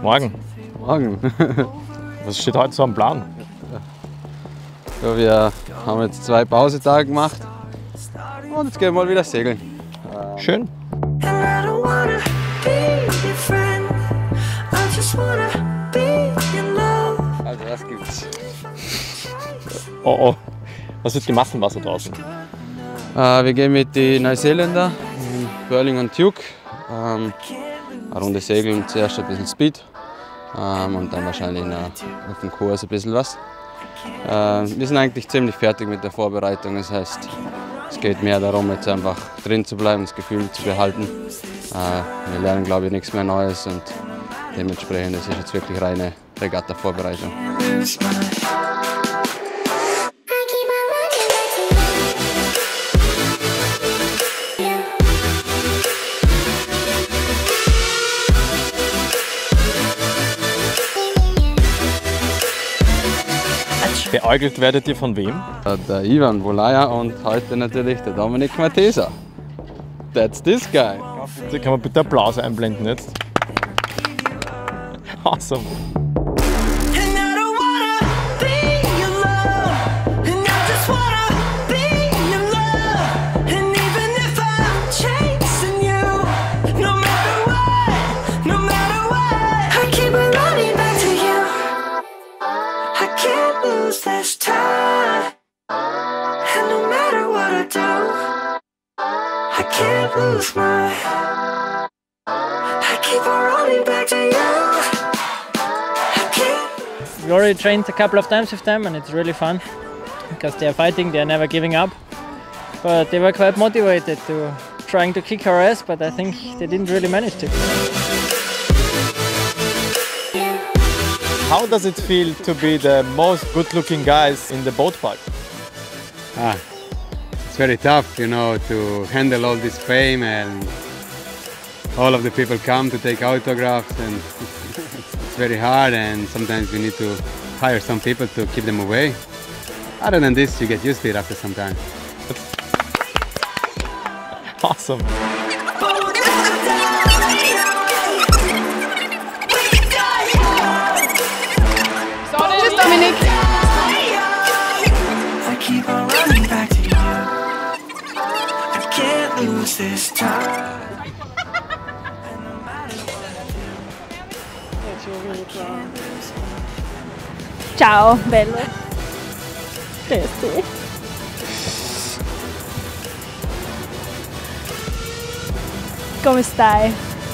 Morgen. Morgen. Was steht heute so am Plan? Ja, wir haben jetzt 2 Pausetage gemacht und jetzt gehen wir mal wieder segeln. Schön. Also das gibt's. Oh oh. Was ist die Massenwasser draußen? Wir gehen mit den Neuseeländern, Burling und Duke. Eine Runde segeln, zuerst ein bisschen Speed und dann wahrscheinlich auf dem Kurs ein bisschen was. Wir sind eigentlich ziemlich fertig mit der Vorbereitung, das heißt, es geht mehr darum, jetzt einfach drin zu bleiben, das Gefühl zu behalten. Wir lernen, glaube ich, nichts mehr Neues und dementsprechend ist es jetzt wirklich reine Regatta-Vorbereitung. Beäugelt werdet ihr von wem? Der Ivan Volaya und heute natürlich der Dominik Matesa. That's this guy. Kann man bitte Applaus einblenden jetzt? Awesome. This time, and no matter what I do, I can't lose my. I keep on running back to you. I can't. We already trained a couple of times with them, and it's really fun because they are fighting, they are never giving up. But they were quite motivated to trying to kick our ass, but I think they didn't really manage to. How does it feel to be the most good-looking guys in the boat park? It's very tough, you know, to handle all this fame and all of the people come to take autographs, and it's very hard, and sometimes we need to hire some people to keep them away. Other than this, you get used to it after some time. Awesome. Dominik. I keep on running back to you. I can't lose this time. Ciao, bello. Grüß dich. Come stai?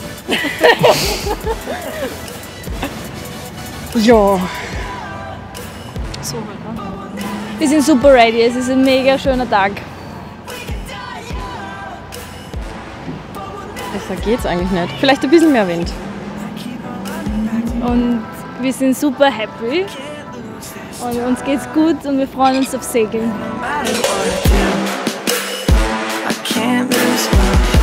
Ja. So halt, ne? Wir sind super ready, es ist ein mega schöner Tag. Besser geht's eigentlich nicht. Vielleicht ein bisschen mehr Wind. Und wir sind super happy. Und uns geht's gut und wir freuen uns auf Segeln. I can't lose my.